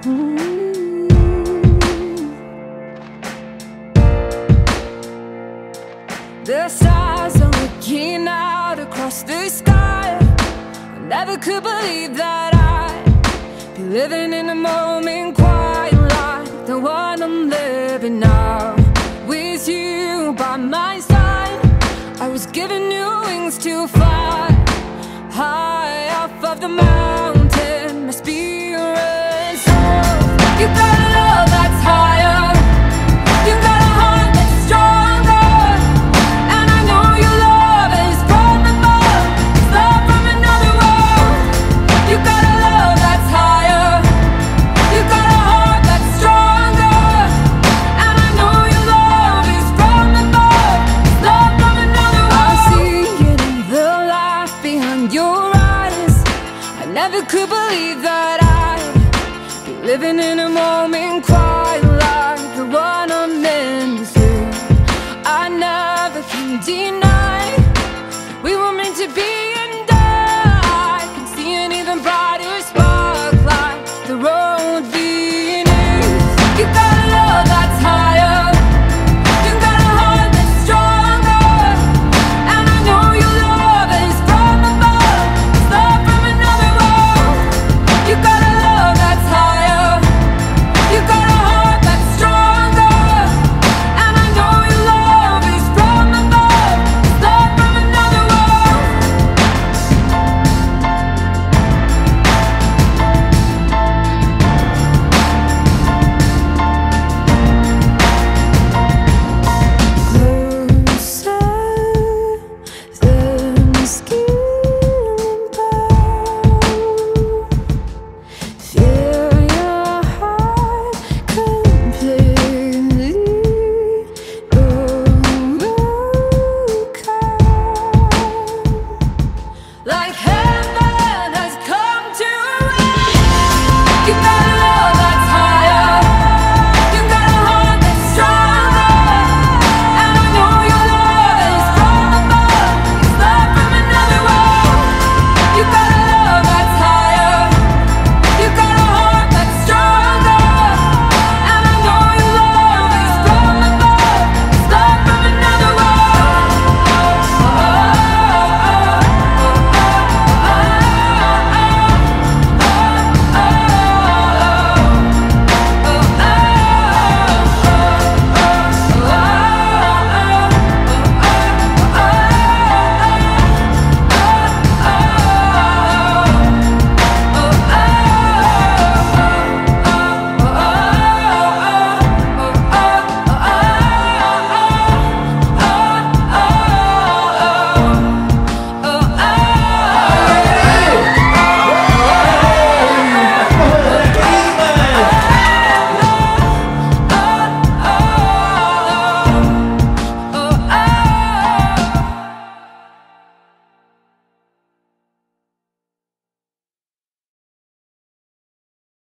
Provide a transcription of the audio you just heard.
The stars are looking out across the sky. I never could believe that I'd be living in a moment quite like the one I'm living now. With you by my side, I was given new wings to fly high off of the mountain. My spirit soars. You got a love that's higher. You got a heart that's stronger. And I know your love is from above. It's love from another world. You got a love that's higher. You got a heart that's stronger. And I know your love is from above. It's love from another world. I see it in the light behind your eyes. I never could believe that I'd be living in a moment quite like the one I'm into. I never can deny we were meant to be, and I can see an even brighter spark like the road beneath. You got a love that's higher. You got a heart that's stronger. And I know your love is from above. It's love from another world. You got a love that's higher. You got a heart that's stronger. And I know your love is from above. It's love from another world. Closer than skin and bone. Feel your heart completely broken. Like hell.